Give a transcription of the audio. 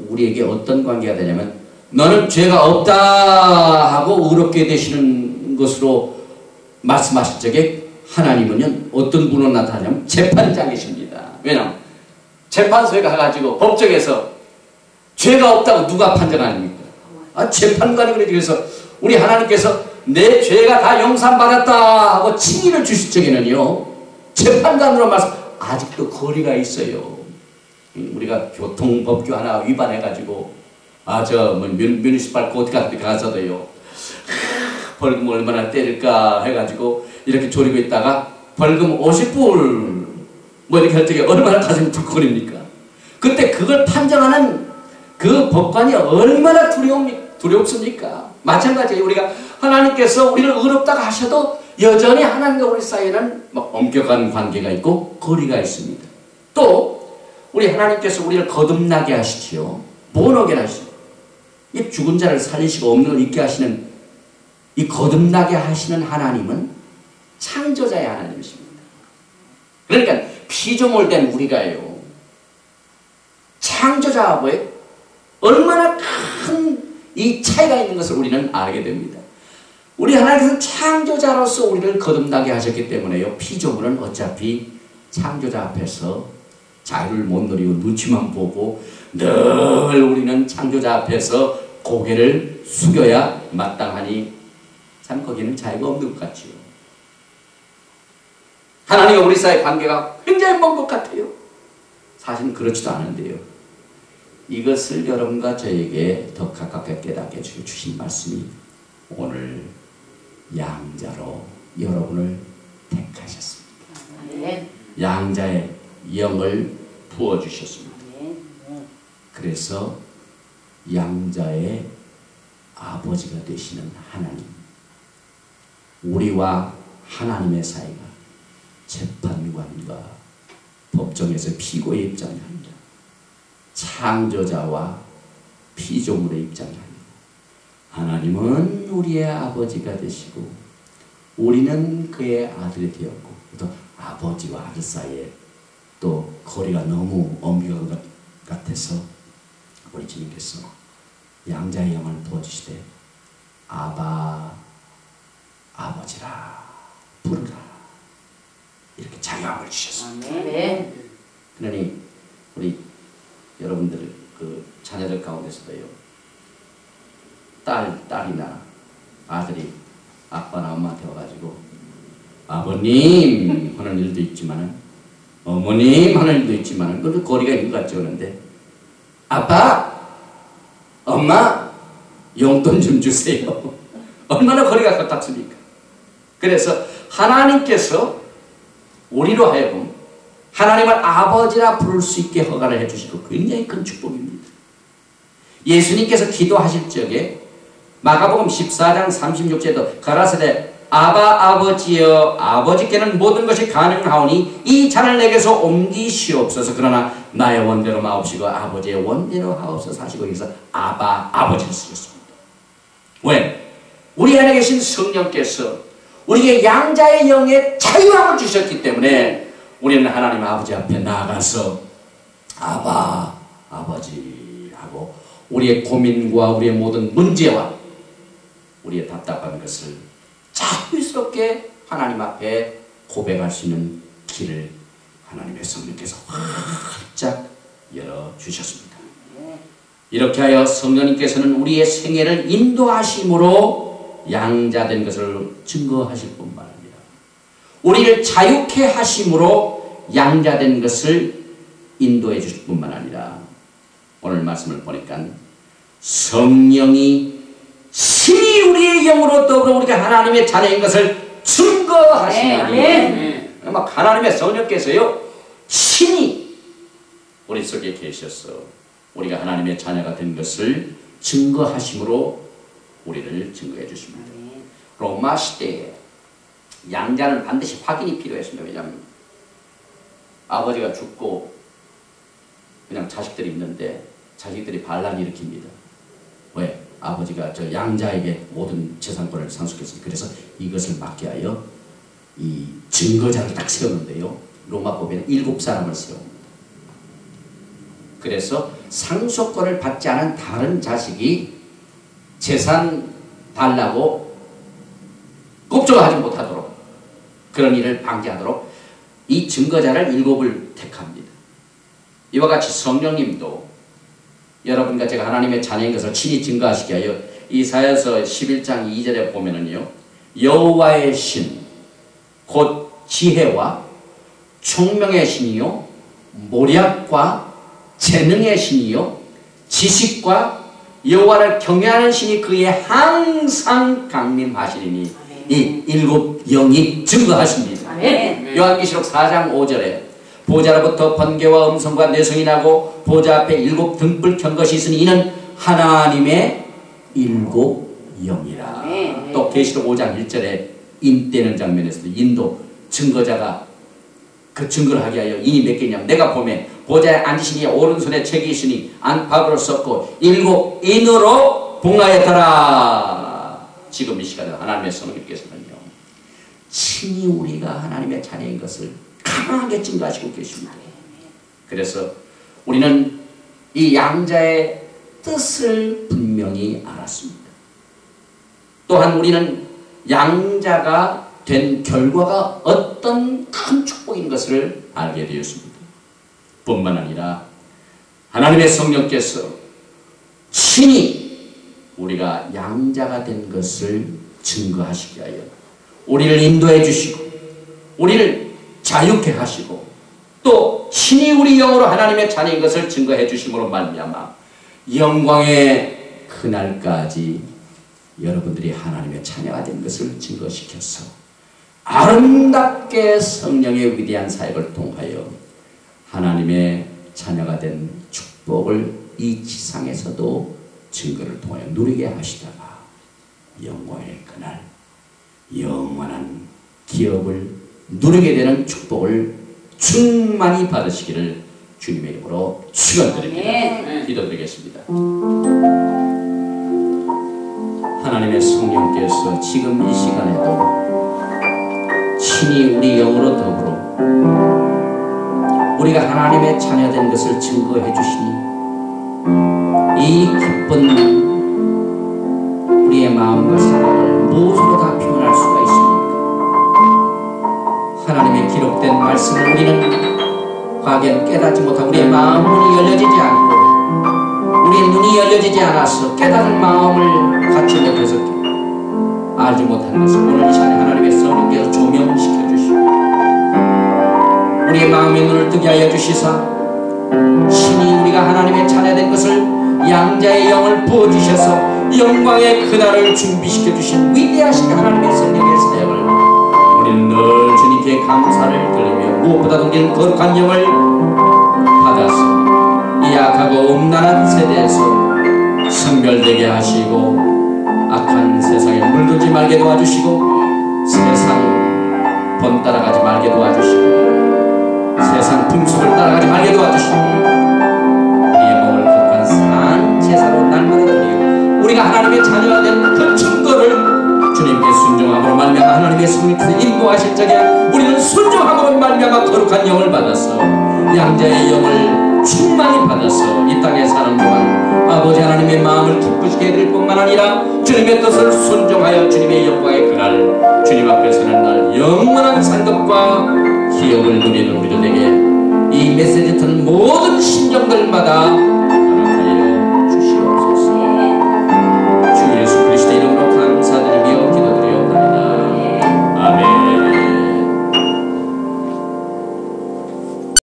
우리에게 어떤 관계가 되냐면 너는 죄가 없다 하고 의롭게 되시는 것으로 말씀하실 적에 하나님은요 어떤 분으로 나타나냐면 재판장이십니다. 왜냐하면 재판소에 가가지고 법정에서 죄가 없다고 누가 판정합니까? 재판관이 그러지. 그래서 우리 하나님께서 내 죄가 다 용서받았다 하고 칭의를 주실 적에는요 재판관으로 말씀 아직도 거리가 있어요. 우리가 교통법규 하나 위반해가지고 뮤니시팔 코트 같은 데 가서도요 벌금 얼마나 때릴까 해가지고 이렇게 조리고 있다가 벌금 50불 뭐 이렇게 할 적에 얼마나 가슴이 툭거립니까? 그때 그걸 판정하는 그 법관이 얼마나 두렵습니까? 마찬가지예요. 우리가 하나님께서 우리를 의롭다고 하셔도 여전히 하나님과 우리 사이에는 엄격한 관계가 있고 거리가 있습니다. 또 우리 하나님께서 우리를 거듭나게 하시지요. 본어게 하시고 이 죽은 자를 살리시고 없는 걸 있게 하시는 이 거듭나게 하시는 하나님은 창조자의 하나님이십니다. 그러니까 피조물된 우리가요 창조자하고의 얼마나 큰 이 차이가 있는 것을 우리는 알게 됩니다. 우리 하나님께서 창조자로서 우리를 거듭나게 하셨기 때문에요 피조물은 어차피 창조자 앞에서 자유를 못 누리고 눈치만 보고 늘 우리는 창조자 앞에서 고개를 숙여야 마땅하니 참 거기는 자유가 없는 것 같지요. 하나님과 우리 사이의 관계가 굉장히 먼 것 같아요. 사실은 그렇지도 않은데요. 이것을 여러분과 저에게 더 가깝게 깨닫게 주신 말씀이 오늘 양자로 여러분을 택하셨습니다. 양자의 영을 부어주셨습니다. 그래서 양자의 아버지가 되시는 하나님, 우리와 하나님의 사이가 재판관과 법정에서 피고의 입장이 아니라 창조자와 피조물의 입장이 아니고 하나님은 우리의 아버지가 되시고 우리는 그의 아들이 되었고 또 아버지와 아들 사이에 또 거리가 너무 엄격한 것 같아서 우리 주님께서 양자의 영을 부어주시되 아버지라 부르라 이렇게 자유함을 주셨습니다. 그러니 우리 여러분들 그 자녀들 가운데서도요 딸이나 아들이 아빠나 엄마한테 와가지고 아버님 하는 일도 있지만 어머님 하는 일도 있지만 그래도 거리가 있는 것 같죠. 그런데 아빠 엄마 용돈 좀 주세요. 얼마나 거리가 가깝습니까? 그래서 하나님께서 우리로 하여금 하나님을 아버지라 부를 수 있게 허가를 해주시고 굉장히 큰 축복입니다. 예수님께서 기도하실 적에 마가복음 14장 36절에도 가라사대 아버지여 아버지께는 모든 것이 가능하오니 이 잔을 내게서 옮기시옵소서. 그러나 나의 원대로 마옵시고 아버지의 원대로 하옵소서 하시고 여기서 아버지를 쓰셨습니다. 왜? 우리 안에 계신 성령께서 우리에게 양자의 영의 자유함을 주셨기 때문에 우리는 하나님 아버지 앞에 나아가서 아버지 하고 우리의 고민과 우리의 모든 문제와 우리의 답답한 것을 자유스럽게 하나님 앞에 고백할 수 있는 길을 하나님의 성령께서 활짝 열어주셨습니다. 이렇게 하여 성령님께서는 우리의 생애를 인도하심으로 양자된 것을 증거하실 뿐만 아니라 우리를 자유케 하심으로 양자된 것을 인도해 주실 뿐만 아니라 오늘 말씀을 보니까 성령이 신이 우리의 영으로 더불어 우리가 하나님의 자녀인 것을 증거하시나니 막 하나님의 성령께서요 신이 우리 속에 계셔서 우리가 하나님의 자녀가 된 것을 증거하심으로 우리를 증거해 주십니다. 로마 시대에 양자는 반드시 확인이 필요했습니다. 왜냐하면 아버지가 죽고 그냥 자식들이 있는데 자식들이 반란을 일으킵니다. 왜? 아버지가 저 양자에게 모든 재산권을 상속했습니다. 그래서 이것을 막게 하여 이 증거자를 딱 세우는데요. 로마법에는 7사람을 세웁니다. 그래서 상속권을 받지 않은 다른 자식이 재산 달라고 꼼짝하지 못하도록 그런 일을 방지하도록 이 증거자를 7을 택합니다. 이와 같이 성령님도 여러분과 제가 하나님의 자녀인 것을 친히 증거하시게 하여 이사야서 11장 2절에 보면은요, 여호와의 신 곧 지혜와 총명의 신이요 모략과 재능의 신이요 지식과 여호와를 경외하는 신이 그에 항상 강림하시리니 이 7 영이 증거하십니다. 요한계시록 4장 5절에 보좌로부터 번개와 음성과 내성이 나고 보좌 앞에 7 등불 켠 것이 있으니 이는 하나님의 7 영이라. 또 계시록 5장 1절에 인때는 장면에서도 인도 증거자가 그 증거를 하게 하여 인이 몇 개냐면 내가 보매 보좌에 앉으시니 오른손에 책이 있으니 안팎으로 썼고 7 인으로 봉하였더라. 지금 이 시간에 하나님의 성령님께서는요 친히 우리가 하나님의 자녀인 것을 강하게 증거하시고 계십니다. 그래서 우리는 이 양자의 뜻을 분명히 알았습니다. 또한 우리는 양자가 된 결과가 어떤 큰 축복인 것을 알게 되었습니다. 뿐만 아니라 하나님의 성령께서 친히 우리가 양자가 된 것을 증거하시게 하여 우리를 인도해 주시고 우리를 자유케 하시고 또 친히 우리 영으로 하나님의 자녀인 것을 증거해 주심으로 말미암아 영광의 그날까지 여러분들이 하나님의 자녀가 된 것을 증거시켜서 아름답게 성령의 위대한 사역을 통하여 하나님의 자녀가 된 축복을 이 지상에서도 증거를 통하여 누리게 하시다가 영광의 그날 영원한 기업을 누리게 되는 축복을 충만히 받으시기를 주님의 이름으로 축원드립니다. 기도드리겠습니다. 하나님의 성령께서 지금 이 시간에도 친히 우리 영으로 더불어 우리가 하나님의 자녀된 것을 증거해 주시니 이 기쁜 우리의 마음과 생각을 무엇으로 다 표현할 수가 있습니까? 하나님의 기록된 말씀을 우리는 과연 깨닫지 못하고 우리의 마음 문이 열려지지 않고 우리의 눈이 열려지지 않아서 깨달을 마음을 갖지 못해서 알지 못하는 것을 오늘 이 시간에 하나님의 성령께서 조명시켜 주시고 우리의 마음의 눈을 뜨게 하여 주시사 신이 우리가 하나님의 자녀된 것을 양자의 영을 부어주셔서 영광의 그날을 준비시켜 주신 위대하신 하나님의 성령의 사역을 우리는 늘 주님께 감사를 드리며 무엇보다도 우리는 거룩한 영을 받아서 이 악하고 음란한 세대에서 성별되게 하시고 악한 세상에 물들지 말게 도와주시고 세상 본 따라가지 말게 도와주시고 세상 풍속을 따라가지 말게 도와주시고 우리의 몸을 거룩한 산 제사로 날마다 드리고 우리가 하나님의 자녀가 된 그 증거를 주님께 순종함으로 말미암아 하나님의 성령께서 인도하실 적에 우리는 순종함으로 말미암아 거룩한 영을 받아서 양자의 영을 충만히 받아서 이 땅에 사는 동안 아버지 하나님의 마음을 기쁘시게 해드릴 뿐만 아니라 주님의 뜻을 순종하여 주님의 영광의 그날 주님 앞에 서는 날 영원한 상급과 기업을 누리는 우리들에게 이 메시지 듣는 모든 신령들마다